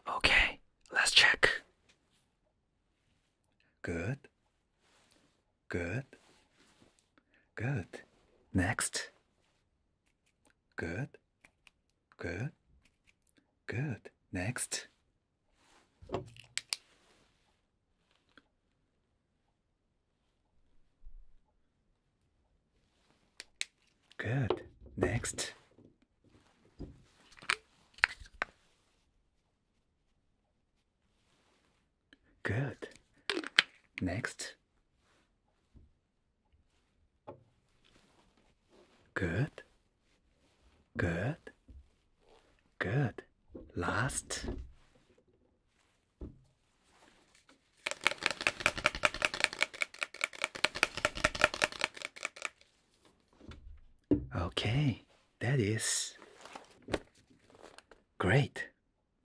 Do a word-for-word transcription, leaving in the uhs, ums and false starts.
Okay, let's check. Good. Good. Good. Next. Good. Good. Good. Next. Good. Next. Good. Next. Good. Good. Good. Last. Okay, that is great.